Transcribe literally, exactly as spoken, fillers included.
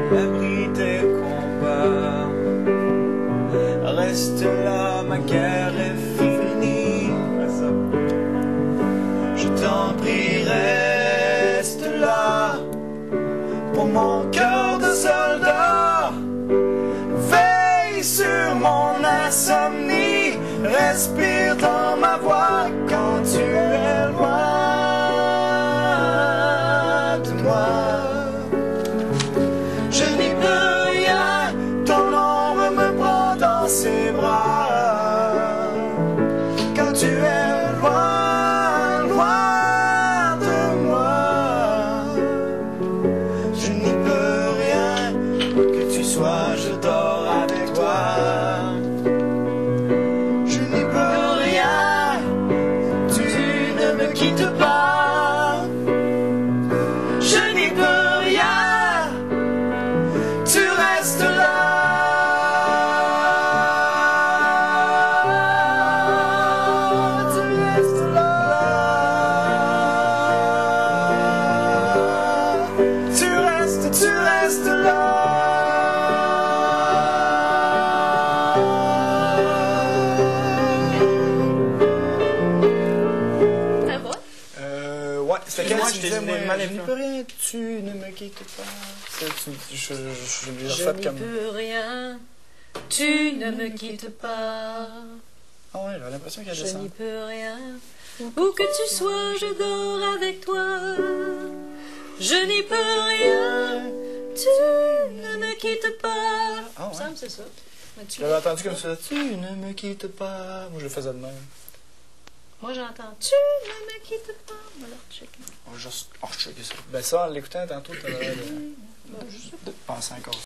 l'abri des combats. Reste là, ma guerre est finie. Je t'en prie, reste là pour mon cœur de soldat. Veille sur mon insomnie, respire dans ma voix quand tu es loin de moi. Je n'y peux rien, ton ombre me prend dans ses bras. Quand tu es loin, loin de moi, je n'y peux rien, que tu sois, je dors avec toi. Je n'y peux rien, tu ne me quittes pas. Je n'y peux rien, tu restes là. Tu restes là. Tu restes, tu restes là. Ça va? Euh, ouais, c'est Excuse-moi, moi, je je t'ai disais, dit moi, des je manèvres, n'y là. peux rien, tu ne me quittes pas. Ça, tu, je, je, je, je l'ai Je refait n'y comme... peux rien, tu ne me quittes pas. Ah ouais, j'avais l'impression qu'elle Je descend. n'y peux rien, où que tu sois, je dors avec toi. Je n'y peux rien, tu ne me quittes pas. Ah Il me ouais. semble que c'est ça. Mais tu- Je l'avais entendu comme ça. Tu ne me quittes pas. Moi, je le faisais de même. Moi, j'entends tu ne me quittes pas. Voilà, check. On va juste... Oh, je checker ça. Ben ça, en l'écoutant tantôt, t'avais l'air de... Ben, je sais pas. de penser encore.